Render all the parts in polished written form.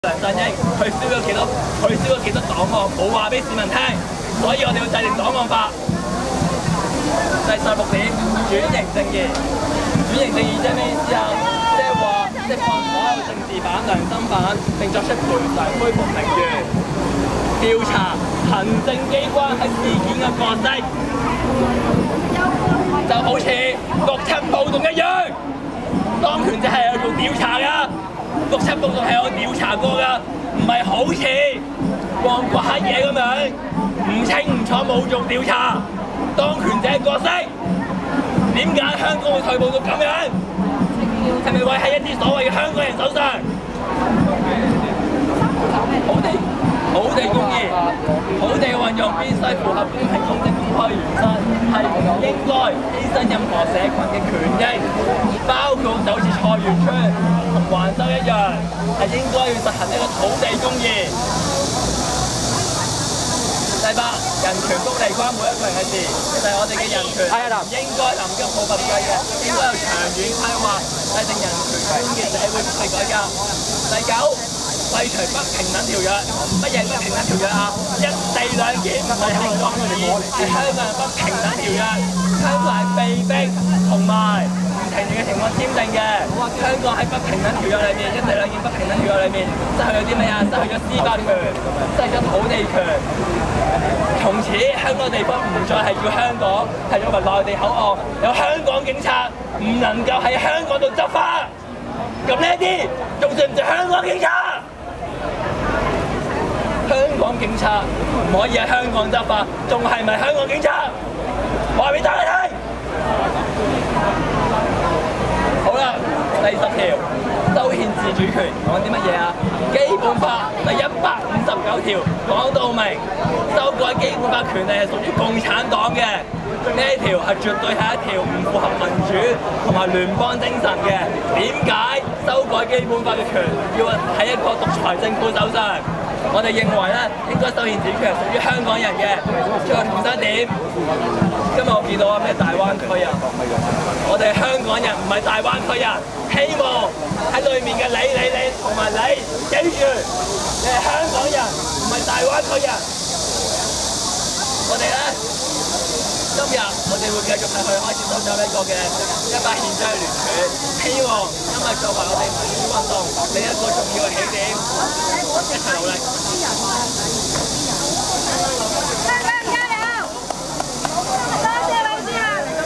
梁振英佢燒咗幾多檔案，冇話俾市民聽，所以我哋要制定檔案法。第16點，轉型正義。轉型正義即係咩意思啊？即係話釋放所有政治犯、良心犯，並作出賠償、恢復名譽，調查行政機關喺事件嘅角色，就好似6·7暴動一樣。當權者係有做調查㗎，6·7暴動係有調查過㗎，唔係好似旺角黑嘢咁樣唔清唔楚冇做調查。當權者嘅角色點解香港會退步到咁樣？係咪為喺一啲所謂嘅香港人手上？土地公義，土地嘅運用必須符合公平、公正、公開原則，係唔應該犧牲任何社群嘅權益，包括就好似菜園村同橫洲一樣，係應該要實行呢個土地公義。第8，人權福利關每一個人嘅事，就係我哋嘅人權，唔應該臨急抱佛計嘅，應該有長遠規劃，制定人權觀嘅社會福利改革。第9，廢除不平等條約。乜嘢不平等條約啊？一地兩檢唔係香港人，係香港人不平等條約。香港係被逼同埋唔平等嘅情況簽訂嘅。香港喺不平等條約裏面，一地兩檢不平等條約裏面，失去咗啲乜嘢？失去咗司法權，失去咗土地權。從此香港地方唔再係叫香港，係作為內地口岸，有香港警察唔能夠喺香港度執法。咁呢啲仲算唔算香港警察？香港警察唔可以喺香港執法，仲係咪香港警察？話俾大家聽。好啦，第10條，修憲自主權講啲乜嘢啊？基本法第159條講到明，修改基本法權利係屬於共產黨嘅。呢一條係絕對係一條唔符合民主同埋聯邦精神嘅。點解修改基本法嘅權要喺一個獨裁政府手上？我哋認為咧，應該修憲自主權係屬於香港人嘅。最後重申點，今日我見到咩大灣區啊？我哋香港人唔係大灣區人，希望喺裏面嘅你同埋你，記住，你係香港人，唔係大灣區人。我哋咧。今日我哋會繼續係去開始收集呢個嘅100憲章聯署，希望今日作為我哋民主運動另一個重要嘅起點，一齊努力。香港人加油！多謝老師啊！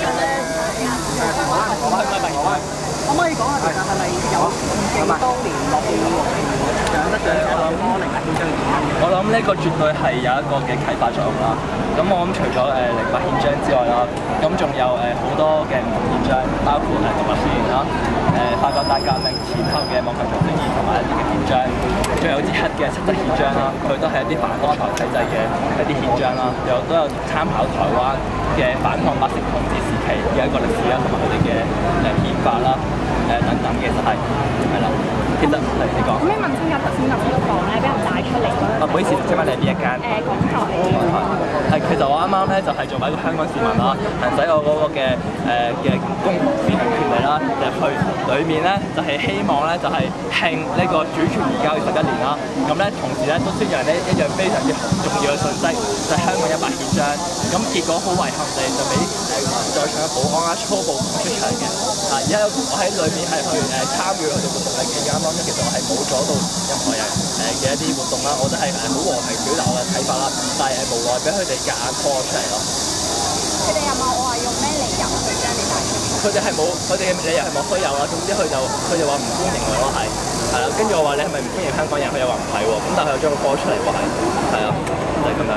可唔可以講下其實係咪有勁當年落去獎得獎者攞0憲章嘅原因？我諗呢個絕對係有一個嘅啟發作用啦。咁我諗除咗08憲章之外啦，咁仲有好多嘅唔同憲章，包括獨立宣言啦、法國大革命前後嘅網球場宣言同埋一啲嘅憲章，仲有啲黑嘅七則憲章啦，佢都係一啲反獨裁體制嘅一啲憲章啦，都有參考台灣嘅反抗白色統治時期嘅一個歷史啦，同埋佢哋嘅憲法啦，等等，其實係啦。其實你講。咁你問清楚頭先入呢個房咧，俾人帶出嚟嗰陣。唔好意思，請問你係邊一間？港台。係，其實我啱啱咧就係作為一個香港市民啦，行使我嗰個嘅公市民權利啦，入去裏面咧就係希望咧就係慶呢個主權移交嘅11年啦。咁咧同時咧都宣揚呢一樣非常之重要嘅訊息，就係香港100憲章。咁結果好遺憾地就俾在場嘅保安啦粗暴出場嘅。而家我喺裏面係去參與佢哋活動嘅期間當中，其實我係冇阻到任何人嘅一啲活動啦，我都係好和平表達我嘅睇法啦，但係無奈俾佢哋夾硬拖出嚟咯。佢哋有冇話用咩理由去將你帶出嚟？佢哋係冇，佢哋嘅理由係莫須有啦。總之佢哋話唔歡迎我咯，係啦。跟住我話你係咪唔歡迎香港人？佢又話唔係喎。咁但係佢又將我拖出嚟喎，係啊，就係咁樣。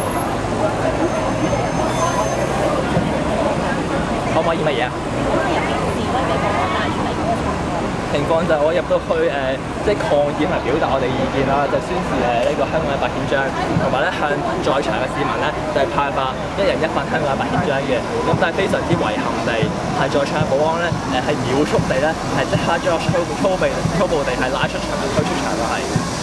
可唔可以乜嘢啊？情況就係我入到去即係抗議同埋表達我哋意見啦，就宣示呢個香港100憲章，同埋咧向在場嘅市民咧就係派發1人1份香港100憲章嘅。咁但係非常之遺憾地，係在場嘅保安咧係秒速地咧係即刻將我粗暴地係拉出場，推出場咯係。